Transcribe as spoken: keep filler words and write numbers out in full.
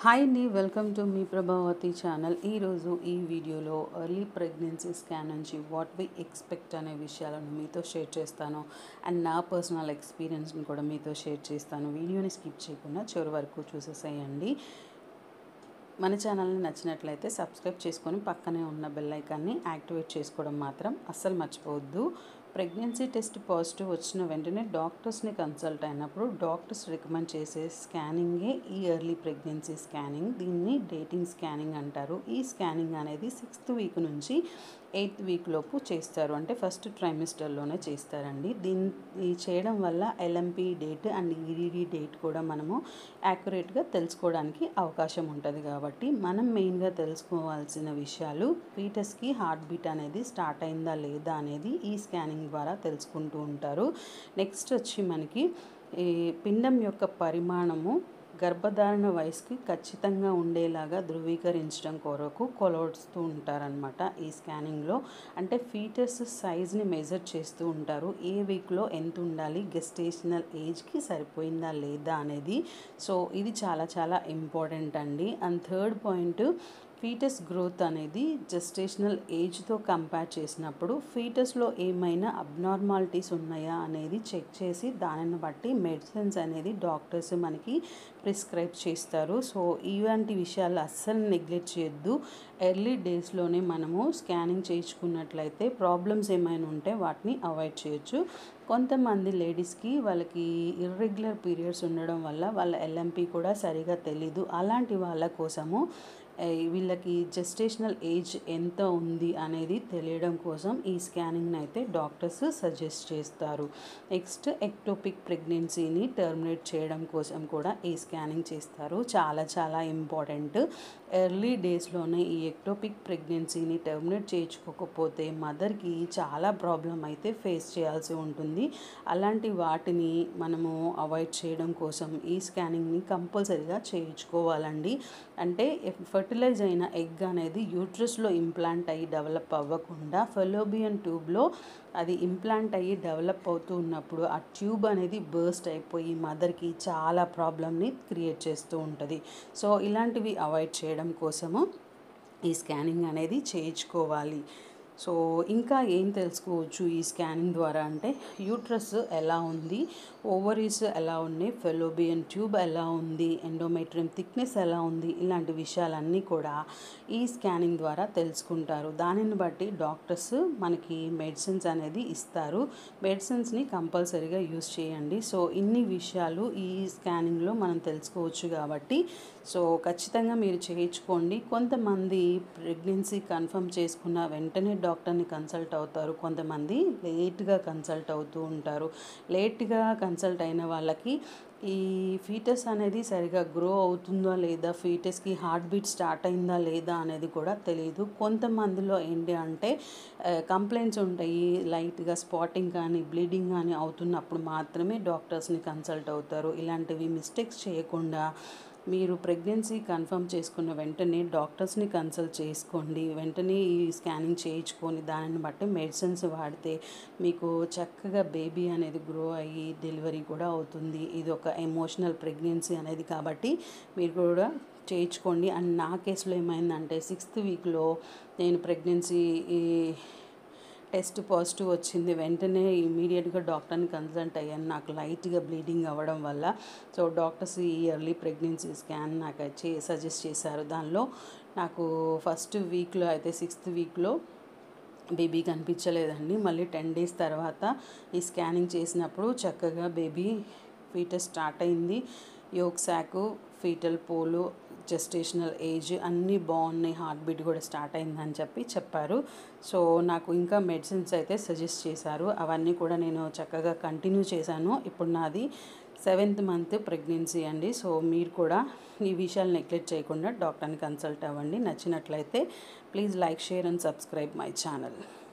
Hi అండి, welcome to మీ Prabhavati channel. ఈరోజు ఈ వీడియోలో ఎర్లీ ప్రెగ్నెన్సీ స్కాన్ నుంచి వాట్ వి ఎక్స్పెక్ట్ అనే విషయాలను మీతో షేర్ చేస్తాను. అండ్ నా పర్సనల్ ఎక్స్పీరియన్స్ని కూడా మీతో షేర్ చేస్తాను. వీడియోని స్కిప్ చేయకుండా చివరి వరకు చూసేసేయండి. మన ఛానల్ని నచ్చినట్లయితే సబ్స్క్రైబ్ చేసుకొని పక్కనే ఉన్న బెల్ ఐకాన్ని యాక్టివేట్ చేసుకోవడం మాత్రం అస్సలు మర్చిపోవద్దు. ప్రెగ్నెన్సీ టెస్ట్ పాజిటివ్ వచ్చిన వెంటనే డాక్టర్స్ని కన్సల్ట్ అయినప్పుడు డాక్టర్స్ రికమెండ్ చేసే స్కానింగే ఈ ఎర్లీ ప్రెగ్నెన్సీ స్కానింగ్. దీన్ని డేటింగ్ స్కానింగ్ అంటారు. ఈ స్కానింగ్ అనేది సిక్స్త్ వీక్ నుంచి ఎయిత్ వీక్ లోపు చేస్తారు. అంటే ఫస్ట్ ట్రైమిస్టర్లోనే చేస్తారండి. దీన్ని చేయడం వల్ల LMP date and EDD date కూడా మనము యాక్యురేట్గా తెలుసుకోవడానికి అవకాశం ఉంటుంది. కాబట్టి మనం మెయిన్గా తెలుసుకోవాల్సిన విషయాలు ఫీటస్కి హార్ట్ బీట్ అనేది స్టార్ట్ అయిందా లేదా అనేది ఈ స్కానింగ్ ద్వారా తెలుసుకుంటూ ఉంటారు. నెక్స్ట్ వచ్చి మనకి ఈ పిండం యొక్క పరిమాణము గర్భధారణ వయసుకి ఖచ్చితంగా ఉండేలాగా ధృవీకరించడం కొరకు కొలుస్తూ ఉంటారనమాట ఈ స్కానింగ్లో. అంటే ఫీటస్ సైజ్ని మెజర్ చేస్తూ ఉంటారు. ఏ వీక్లో ఎంత ఉండాలి, గెస్టేషనల్ ఏజ్కి సరిపోయిందా లేదా అనేది. సో ఇది చాలా చాలా ఇంపార్టెంట్ అండి. And third point, foetus growth అనేది జెస్టేషనల్ ఏజ్తో కంపేర్ చేసినప్పుడు ఫీటస్లో ఏమైనా అబ్నార్మాలిటీస్ ఉన్నాయా అనేది చెక్ చేసి దానిని బట్టి మెడిసిన్స్ అనేది డాక్టర్స్ మనకి ప్రిస్క్రైబ్ చేస్తారు. సో ఇలాంటి విషయాలు అస్సలు నెగ్లెక్ట్ చేయొద్దు. ఎర్లీ డేస్లోనే మనము స్కానింగ్ చేయించుకున్నట్లయితే ప్రాబ్లమ్స్ ఏమైనా ఉంటే వాటిని అవాయిడ్ చేయొచ్చు. కొంతమంది లేడీస్కి వాళ్ళకి ఇర్రెగ్యులర్ పీరియడ్స్ ఉండడం వల్ల వాళ్ళ ఎల్ఎంపి కూడా సరిగా తెలీదు. అలాంటి వాళ్ళ కోసము వీళ్ళకి జెస్టేషనల్ ఏజ్ ఎంత ఉంది అనేది తెలియడం కోసం ఈ స్కానింగ్ని అయితే డాక్టర్స్ సజెస్ట్ చేస్తారు. నెక్స్ట్ ఎక్టోపిక్ ప్రెగ్నెన్సీని టర్మినేట్ చేయడం కోసం కూడా ఈ స్కానింగ్ చేస్తారు. చాలా చాలా ఇంపార్టెంట్. ఎర్లీ డేస్లోనే ఈ ఎక్టోపిక్ ప్రెగ్నెన్సీని టర్మినేట్ చేయించుకోకపోతే మదర్కి చాలా ప్రాబ్లం అయితే ఫేస్ చేయాల్సి ఉంటుంది. అలాంటి వాటిని మనము అవాయిడ్ చేయడం కోసం ఈ స్కానింగ్ని కంపల్సరీగా చేయించుకోవాలండి. అంటే ఫర్టిలైజ్ అయిన ఎగ్ అనేది యూట్రస్లో ఇంప్లాంట్ అయ్యి డెవలప్ అవ్వకుండా ఫెలోపియన్ ట్యూబ్లో అది ఇంప్లాంట్ అయ్యి డెవలప్ అవుతూ ఉన్నప్పుడు ఆ ట్యూబ్ అనేది బర్స్ట్ అయిపోయి మదర్కి చాలా ప్రాబ్లమ్ని క్రియేట్ చేస్తూ ఉంటుంది. సో ఇలాంటివి అవాయిడ్ చేయడం కోసము ఈ స్కానింగ్ అనేది చేయించుకోవాలి. సో ఇంకా ఏం తెలుసుకోవచ్చు ఈ స్కానింగ్ ద్వారా అంటే యూట్రస్ ఎలా ఉంది, ఓవరీస్ ఎలా ఉన్నాయి, ఫెలోపియన్ ట్యూబ్ ఎలా ఉంది, ఎండోమెట్రియం థిక్నెస్ ఎలా ఉంది, ఇలాంటి విషయాలన్నీ కూడా ఈ స్కానింగ్ ద్వారా తెలుసుకుంటారు. దానిని బట్టి డాక్టర్స్ మనకి మెడిసిన్స్ అనేది ఇస్తారు. మెడిసిన్స్ని కంపల్సరీగా యూస్ చేయండి. సో ఇన్ని విషయాలు ఈ స్కానింగ్లో మనం తెలుసుకోవచ్చు కాబట్టి సో ఖచ్చితంగా మీరు చేయించుకోండి. కొంతమంది ప్రెగ్నెన్సీ కన్ఫర్మ్ చేసుకున్న వెంటనే డాక్టర్ని కన్సల్ట్ అవుతారు. కొంతమంది లేట్గా కన్సల్ట్ అవుతూ ఉంటారు. లేట్గా కన్సల్ట్ అయిన వాళ్ళకి ఈ ఫీటస్ అనేది సరిగా గ్రో అవుతుందా లేదా, ఫీటస్కి హార్ట్ బీట్ స్టార్ట్ అయిందా లేదా అనేది కూడా తెలియదు. కొంతమందిలో ఏంటి అంటే కంప్లైంట్స్ ఉంటాయి, లైట్గా స్పాటింగ్ కానీ బ్లీడింగ్ కానీ అవుతున్నప్పుడు మాత్రమే డాక్టర్స్ని కన్సల్ట్ అవుతారు. ఇలాంటివి మిస్టేక్స్ చేయకుండా మీరు ప్రెగ్నెన్సీ కన్ఫర్మ్ చేసుకున్న వెంటనే డాక్టర్స్ని కన్సల్ట్ చేసుకోండి. వెంటనే ఈ స్కానింగ్ చేయించుకొని దానిని బట్టి మెడిసిన్స్ వాడితే మీకు చక్కగా బేబీ అనేది గ్రో అయ్యి డెలివరీ కూడా అవుతుంది. ఇది ఒక ఎమోషనల్ ప్రెగ్నెన్సీ అనేది కాబట్టి మీరు కూడా చేయించుకోండి. అండ్ నా కేసులో ఏమైందంటే సిక్స్త్ వీక్లో నేను ప్రెగ్నెన్సీ టెస్ట్ పాజిటివ్ వచ్చింది. వెంటనే ఇమీడియట్గా డాక్టర్ని కన్సల్ట్ అయ్యాను. నాకు లైట్గా బ్లీడింగ్ అవ్వడం వల్ల సో డాక్టర్స్ ఈ ఎర్లీ ప్రెగ్నెన్సీ స్కాన్ నాకు వచ్చి సజెస్ట్ చేశారు. దానిలో నాకు ఫస్ట్ వీక్లో అయితే సిక్స్త్ వీక్లో బేబీ కనిపించలేదండి. మళ్ళీ టెన్ డేస్ తర్వాత ఈ స్కానింగ్ చేసినప్పుడు చక్కగా బేబీ ఫీటస్ స్టార్ట్ అయింది. Yolk sac, foetal pole, gestational age అన్నీ బాగున్నాయి, హార్ట్ బీట్ కూడా స్టార్ట్ అయిందని చెప్పి చెప్పారు. సో నాకు ఇంకా మెడిసిన్స్ అయితే సజెస్ట్ చేశారు. అవన్నీ కూడా నేను చక్కగా కంటిన్యూ చేశాను. ఇప్పుడు నాది సెవెంత్ మంత్ ప్రెగ్నెన్సీ అండి. సో మీరు కూడా ఈ విషయాలు నెగ్లెక్ట్ చేయకుండా డాక్టర్ని కన్సల్ట్ అవ్వండి. నచ్చినట్లయితే please like, share and subscribe my channel.